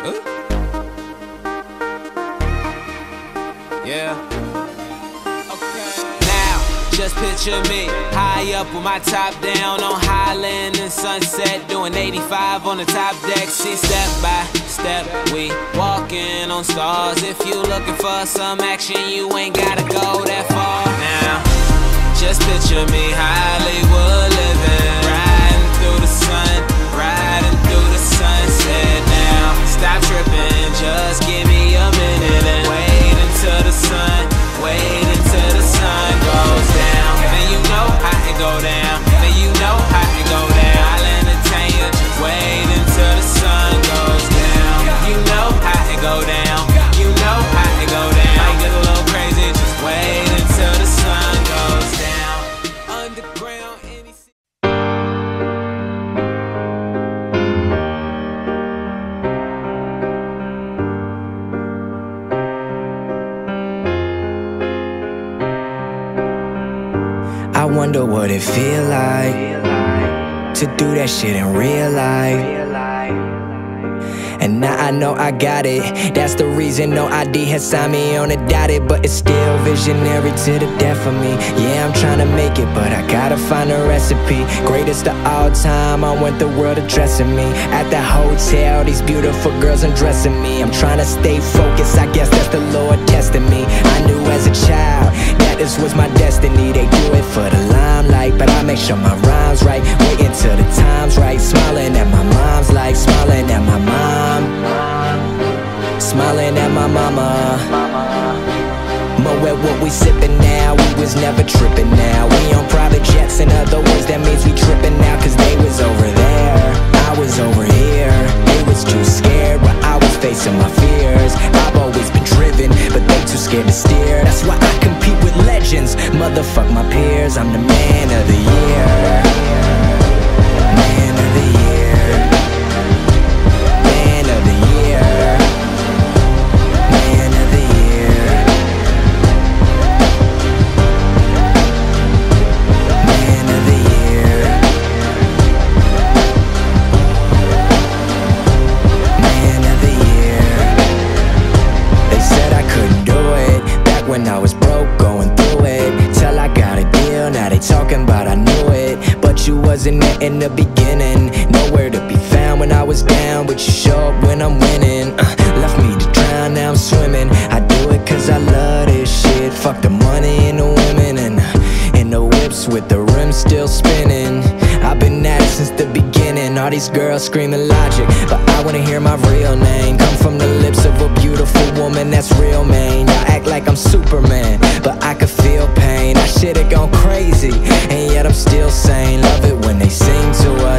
Yeah. Okay. Now, just picture me high up with my top down on Highland and Sunset, doing 85 on the top deck. See, step by step, we walking on stars. If you looking for some action, you ain't gotta go that far. Now, just picture me Hollywood living, riding through the sun, riding through the sunset. Now, stop tripping, just give me a minute and wait until the sun, wait until the sun goes down. Then you know how it go down, then you know how it go down. I'll entertain you, just wait until the sun goes down. You know how it go down, you know how it go down. Might get a little crazy, just wait until the sun goes down. Underground, any I wonder what it feel like to do that shit in real life. And now I know I got it. That's the reason no ID has signed me on a dotted. But it's still visionary to the death of me. Yeah, I'm trying to make it, but I gotta find a recipe. Greatest of all time, I want the world addressing me. At the hotel, these beautiful girls undressing me. I'm trying to stay focused, I guess that's the Lord testing me. I knew as a child that this was my destiny. They do it for the limelight, but I make sure my rhyme's right. Waiting till the time's right. Smiling at my mom's like smiling at my mom. Smiling at my mama. Mo at what we sippin' now, we was never trippin' now. We on private jets, in other words, that means we trippin' now. Cause they was over there, I was over here. They was too scared, but I was facing my fears. I've always been driven, but they too scared to steer. That's why I compete with legends, motherfuck my peers. I'm the man of the year. Man of the year. Man of the year. Man of the year. Man of the year. Man of the year. They said I couldn't do it back when I was broke, going through it. Till I got a deal, now they talking about I knew it. But you wasn't there in the beginning, nowhere to be found when I was down. But you show up when I'm winning. Left me to drown, now I'm swimming. I do it cause I love this shit. Fuck the money and the women and the whips with the rims still spinning. I've been at it since the beginning. All these girls screaming logic, but I wanna hear my real name come from the lips of a beautiful woman that's real, man. Y'all act like I'm Superman, but I could feel pain. I should've gone crazy, and yet I'm still sane. Love it when they sing to